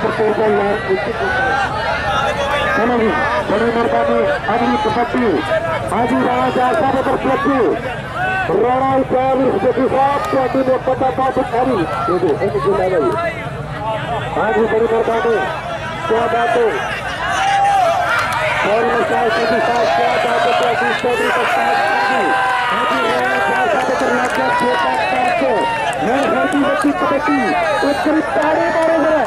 बड़ी मेहरबानी अगली कबड्डी हाजी राजा साहब पर क्लची राणा चालीस के साथ पार्टी में पता पारी देखो गई हाजी बड़ी मेहरबानी क्या बात है और मसाल के साथ क्या बात है चौधरी के साथ हाजी राणा साहब पर लगा छोटा करके मैं हाजी बच्ची कबड्डी एक करीब तारे मारे हैं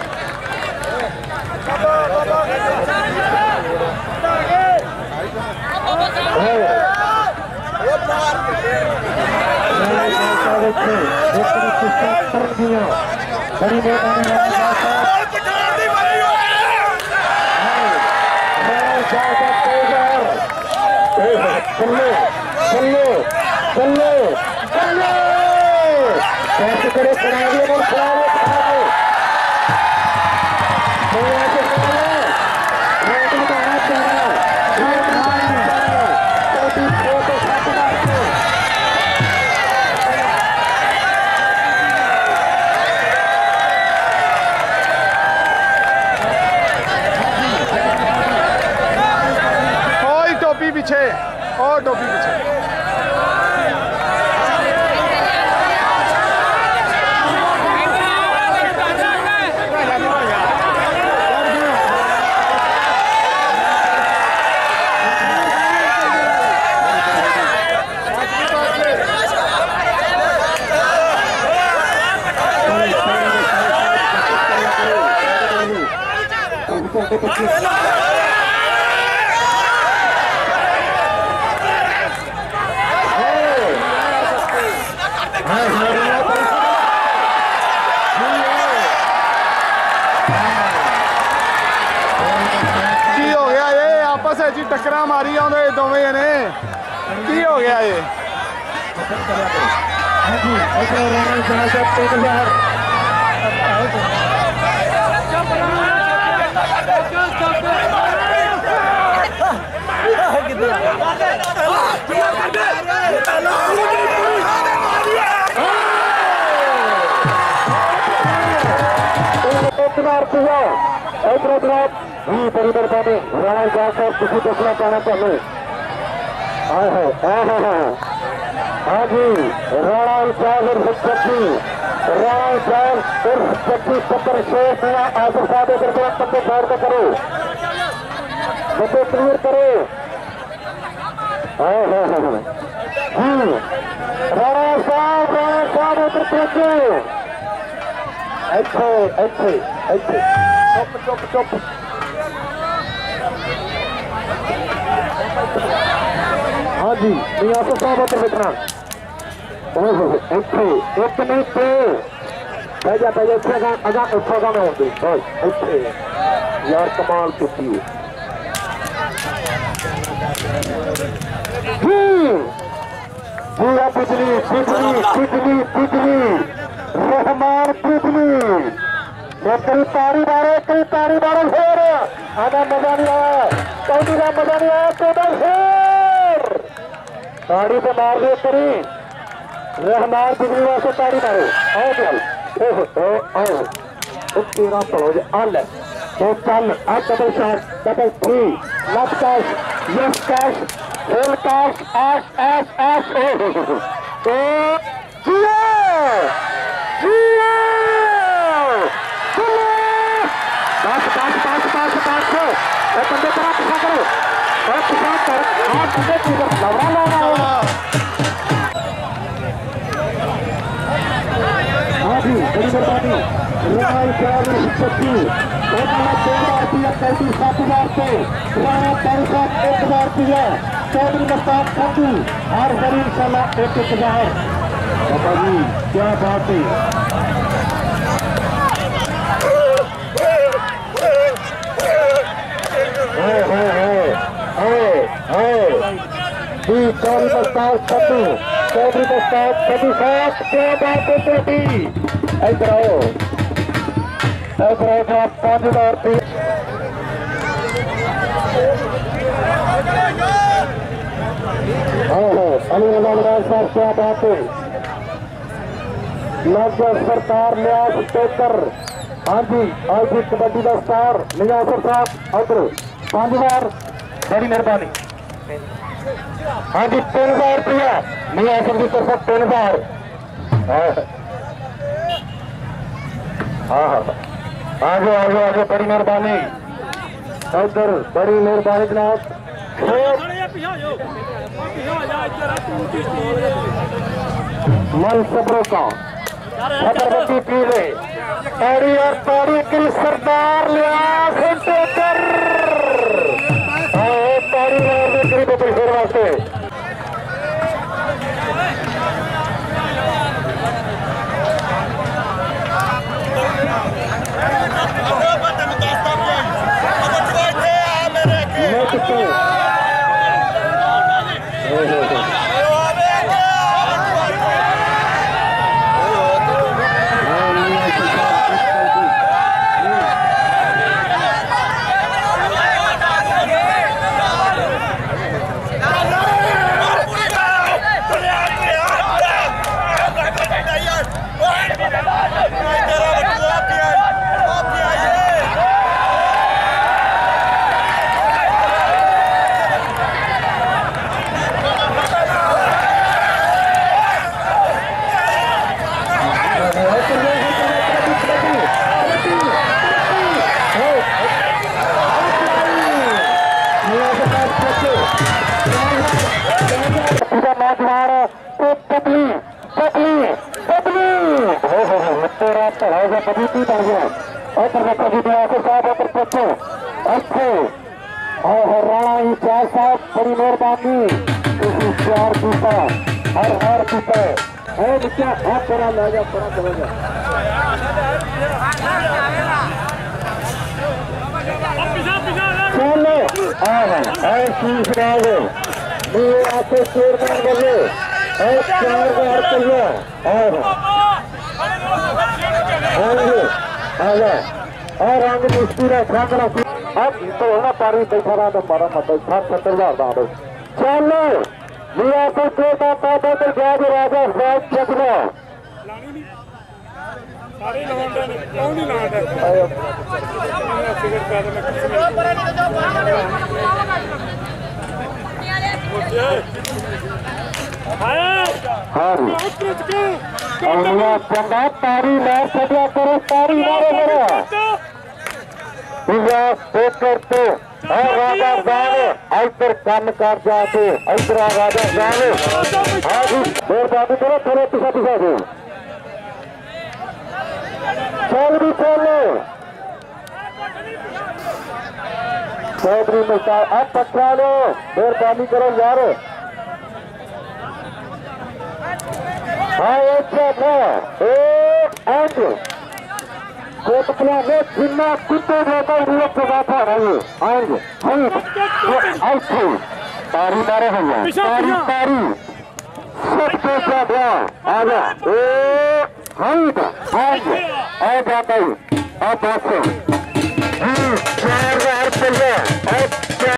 पीछे और टोपी पीछे जी टक्करा मारी आउंदे दोवें जने की हो गया ये बड़ी मेहरबानी राणा साहब किसी देखना चाहना चाहिए हाँ जी राणा साहब और सच्ची राणा साहब और सच्ची सत्तर शेष आसर साहब अगर बंदे फायर का करो बंदे क्लियर करो राणा साहब उधर पहुंचे अच्छे चुप हाँ जी आसर साहब उधर देखना एक नहीं पे पैजा अगा उठोगा मैं होंगी यार कमाल की पूरा बिजली रहमान बिजली कई तारी मारो फिर आधा मजा नहीं आया कहीं का मजा नहीं आया तो फिर ताड़ी से मार दिए करी रहमान बिजली वास्ते ताड़ी मारो आओ तेरा चलो जो अल तो चल अब double shot double three left cash yes cash full cash एस तो बस बंदे करो पीछा करो और पीछा कर और बंदे लवड़ा हाँ जी बड़ी मेहरबानी राणा चालीस सच्ची कैदी 7,000 से राणा 1,000 रुपया चौधरी मस्तान खंडू हर बार इंशाल्लाह 1,000 बाबा जी क्या बात है चौधरी मस्तान खंडू साथ क्या बात है चोटी इधर आओ 5,000 रुपये अली रमजान साहब क्या बात है लग सरकार न्यास स्पेकर। हाँ जी आज की कबड्डी का स्टार नियासर साहब उधर 5 बार बड़ी मेहरबानी। हाँ जी 3000 रुपया नियासर की तरफ 3000। हाँ हाँ आगे आगे आगे बड़ी मेहरबानी उधर बड़ी मेहरबानी जनाब। मन सबरों का छत्रपति पीले ताड़ी और ताड़ी की सरदार लिया सेंटर ताड़ी फिर वास्ते राणा इंचार्ज साहब बड़ी मेहरबानी प्यार पीता हर पीता है क्या हाथ पड़ा ला जा पड़ा चलेगा। चलो आपको चेयरमैन बने और 4000 रुपया और आगे मुश्किल अब तो होना पारी बैठा रहा तो मारा मत 70,000 दाम। चलो लिया तो छोटा पापा तो जाज राजा साहब चकना सारे लौंडे ने कौन ही लौंडे फिगर कर रहे चंगा तारी मार सजा करो तारी मारो करो करते और राजा साहब इधर कम कर जाते इधर राजा साहब हाँ जी मेहरबानी करो थोड़े पिछा पिछा दो चल भी चलो चौधरी मिलता अब पकड़ा लो मेहरबानी करो यार। हाँ एक कोटपला में जिन्ना कुत्ते देता लोग को बात आ रही है आएंगे तारी मारे भैया तारी तारी सबसे ज्यादा आजा आएंगे आ जाता हूँ अब 4000 रुपया